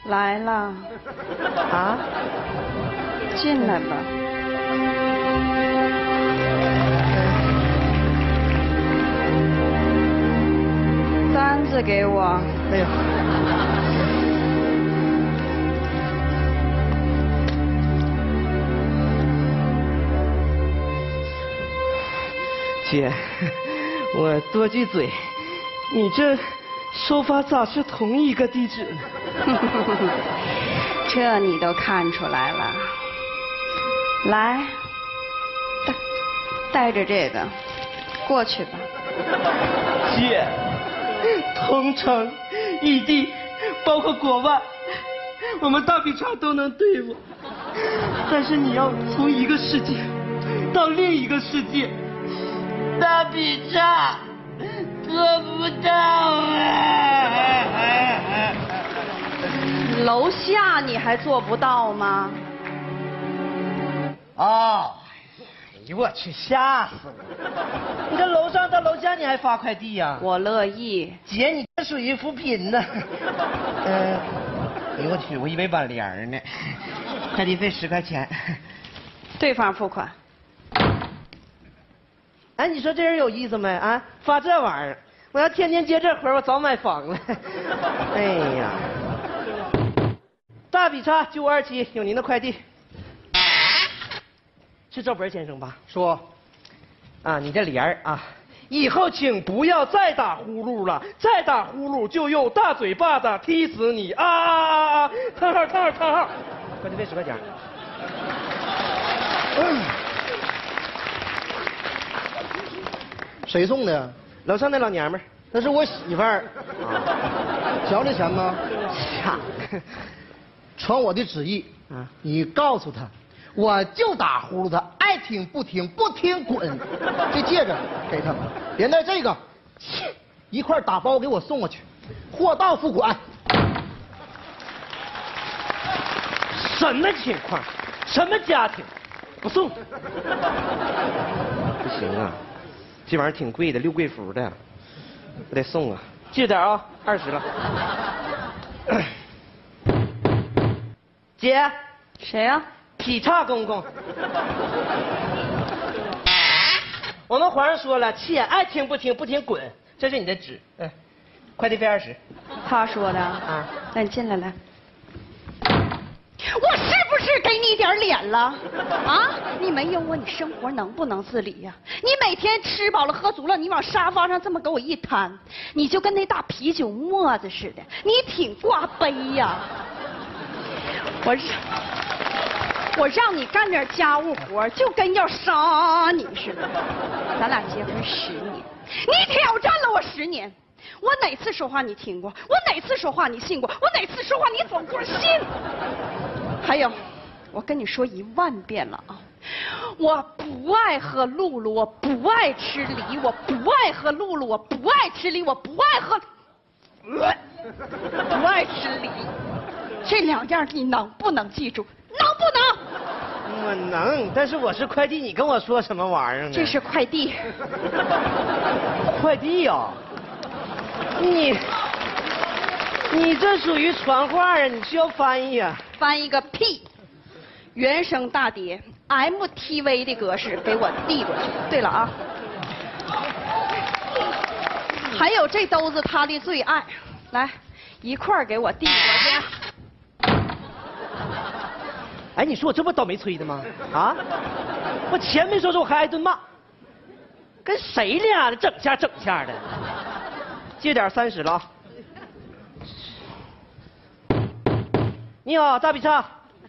来了。 啊？ 进来吧。单子给我。 哎呀。姐，我多句嘴，你这收发咋是同一个地址呢？ 这你都看出来了。来，带着这个过去吧。 姐，同城、异地，包括国外，我们大比叉都能对付，但是你要从一个世界到另一个世界。大比叉做不到啊！ 楼下你还做不到吗？ 哦，哎呦我去，吓死我！你这楼上到楼下你还发快递呀？ 我乐意。 姐，你这属于扶贫呢。哎呦我去，我以为挽联呢。快递费10块钱。 对方付款。 哎，你说这人有意思没啊？发这玩意儿，我要天天接这活，我早买房了。哎呀，大比叉9527有您的快递，是赵文先生吧？说，啊，你这联儿啊，以后请不要再打呼噜了，再打呼噜就用大嘴巴子踢死你啊！叹号！快递费10块钱。 谁送的呀？ 楼上那老娘们儿， 那是我媳妇儿。交了钱吗？ 呀， 传我的旨意啊！你告诉他，我就打呼噜他，爱听不听，不听滚。这戒指给他，连带这个一块打包给我送过去，货到付款。 什么情况？什么家庭？不送。不行啊，这玩意儿挺贵的，6贵福的，我得送啊。记着点啊，20了。姐， 谁呀？ 劈叉公公。我们皇上说了，切，爱听不听，不听滚。这是你的纸，快递费20。 他说的啊。 那你进来来。我是不是给你点脸了？啊！你没有我，你生活能不能自理呀？你每天吃饱了喝足了，你往沙发上这么给我一摊，你就跟那大啤酒沫子似的，你挺挂杯呀！我让你干点家务活，就跟要杀你似的。咱俩结婚10年，你挑战了我10年。我哪次说话你听过？我哪次说话你信过？我哪次说话你走过心？还有，我跟你说1万遍了啊！我不爱喝露露，我不爱吃梨，我不爱喝露露，我不爱吃梨，我不爱喝，不爱吃梨。这2样你能不能记住？能不能？ 我能，但是我是快递，你跟我说什么玩意儿呢？ 这是快递。 快递呀、你这属于传话啊，你需要翻译啊。 翻译个屁！原声大碟 MTV 的格式给我递过去。对了啊，还有这兜子他的最爱，来一块儿给我递过去。 哎，你说我这不倒霉催的吗？啊，我钱没收着，我还挨顿骂。跟谁俩的整下的？借点30了啊。你好，大比叉。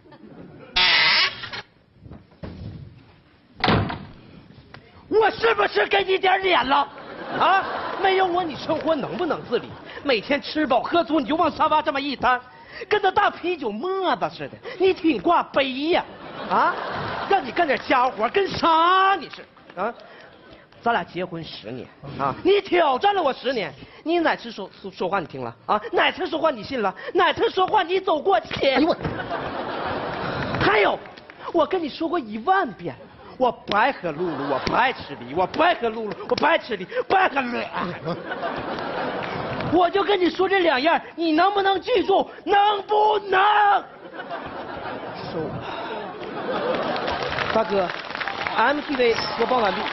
我是不是给你点脸了？啊，没有我你生活能不能自理？每天吃饱喝足你就往沙发这么一摊，跟那大啤酒沫子似的，你挺挂杯呀？啊，让你干点家活，跟啥你是？啊，咱俩结婚10年啊，你挑战了我10年，你哪次说话你听了啊？哪次说话你信了？哪次说话你走过去？哎呦我！还有，我跟你说过1万遍，我不爱喝露露，我不爱吃梨，我不爱喝露露，我不爱吃梨，不爱喝梨。 我就跟你说这2样，你能不能记住？能不能？收。大哥 ，MTV 播放完毕。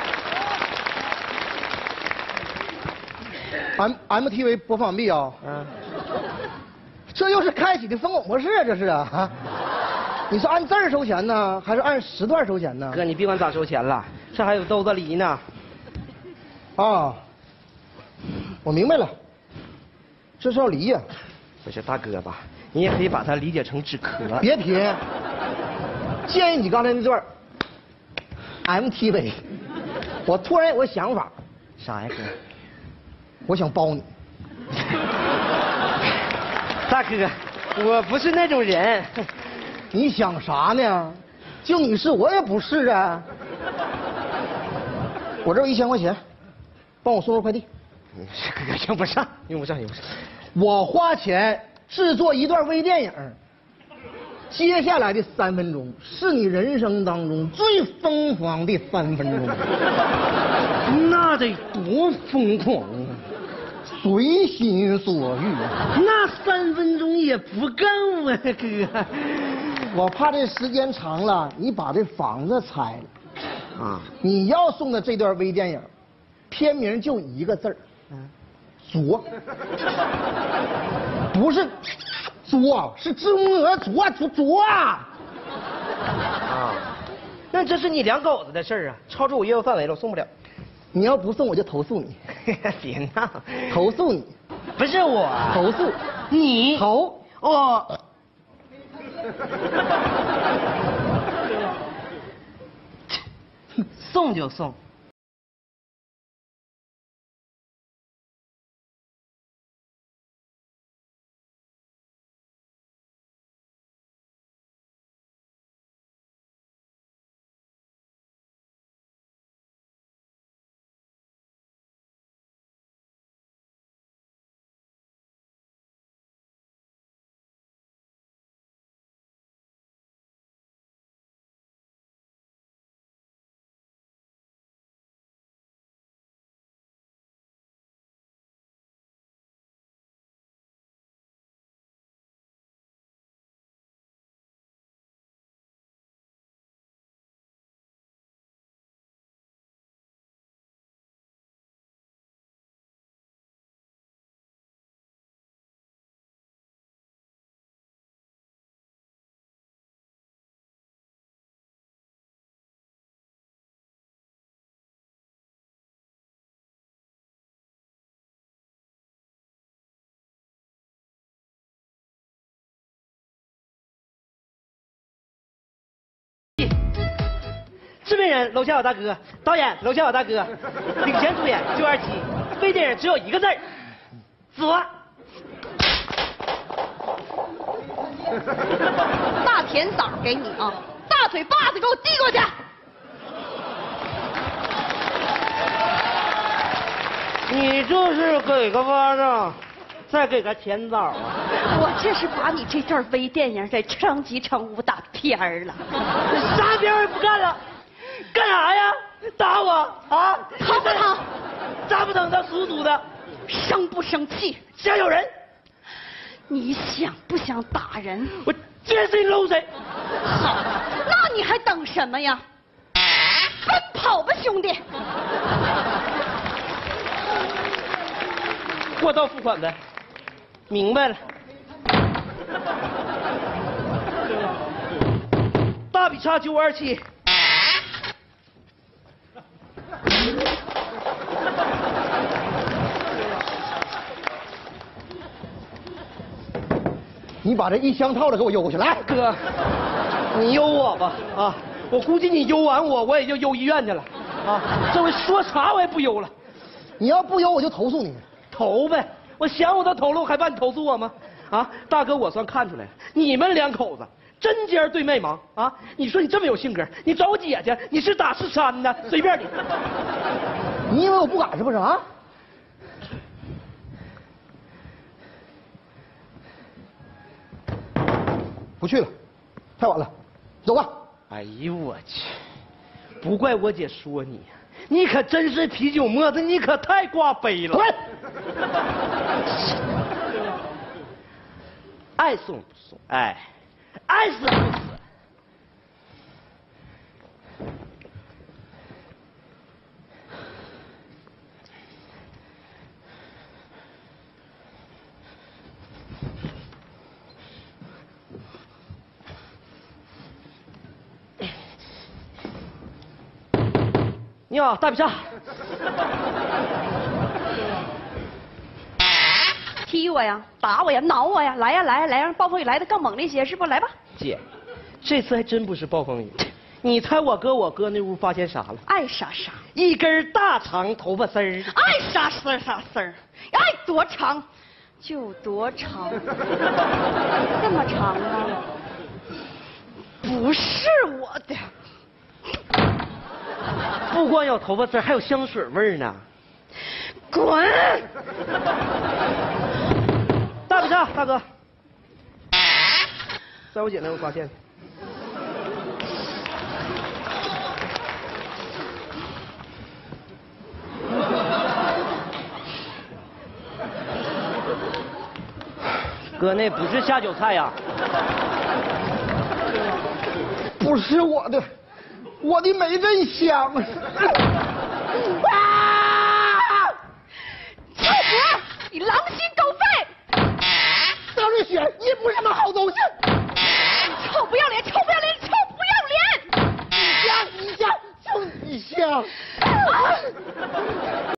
MTV 播放完毕啊。这又是开启的封口模式啊，这是啊。你是按字儿收钱呢，还是按时段收钱呢？ 哥，你别管咋收钱了，这还有豆子梨呢。 啊，我明白了，这是要梨呀。 不是大哥吧？你也可以把它理解成止咳。 别提，建议你刚才那段 MTV， 我突然有个想法。 啥呀，哥？ 我想包你。 大哥，我不是那种人。 你想啥呢？就你是我也不是啊。我这有1000块钱，帮我送份快递。 哥，用不上，用不上，用不上。 我花钱制作一段微电影，接下来的3分钟是你人生当中最疯狂的3分钟。 那得多疯狂啊！ 随心所欲。 那3分钟也不够啊，哥。 我怕这时间长了，你把这房子拆了。啊！你要送的这段微电影，片名就1个字儿，作。不是作，是中俄作啊！ 啊，那这是你2口子的事儿啊，超出我业务范围了，我送不了。 你要不送，我就投诉你。 别闹， 投诉你。 不是我投诉你。 投我。送就送。制片人楼下有大哥，导演楼下有大哥，领衔主演927，微电影只有1个字儿，作。 大甜枣给你啊，大腿把子给我递过去。 你就是给个巴掌，再给个甜枣啊！ 我这是把你这段微电影给升级成武打片儿了。 啥片我也不干了。干啥呀？打我啊？ 疼不疼？ 咋不疼？他酥酥的。 生不生气？ 想有人？ 你想不想打人？ 我见谁搂谁。 好，那你还等什么呀？奔跑吧，兄弟！ 货到付款呗。明白了。大比叉927。 你把这1箱套的给我邮过去，来， 哥，你邮我吧啊！我估计你邮完我也就邮医院去了啊！这回说啥我也不邮了。 你要不邮我就投诉你。 投呗，我想我都投了，我还怕你投诉我吗？啊，大哥，我算看出来了，你们2口子针尖对麦芒啊！你说你这么有性格，你找我姐姐，你是打是扇的，随便你。 你以为我不敢是不是啊？不去了，太晚了，走吧。 哎呦我去！不怪我姐说你，你可真是啤酒沫子，你可太挂杯了。 滚！ 爱送不送，哎，爱死不死。你好，大比萨。 踢我呀，打我呀，挠我呀，来呀来呀来，让暴风雨来的更猛烈些，是不？来吧。 姐，这次还真不是暴风雨。你猜我哥那屋发现啥了？ 爱啥啥， 一根大长头发丝儿。 爱啥丝儿啥丝儿，爱多长就多长，这么长吗？不是我的。 不光有头发丝儿，还有香水味儿呢。 滚！ 大比萨，大哥，在我姐那我发现。哥，那不是下酒菜呀。 不是我的，我的没人香。 臭婆，你狼心狗肺！ 张瑞雪，你不是什么好东西。 臭不要脸，臭不要脸，臭不要脸！ 你香，就你香。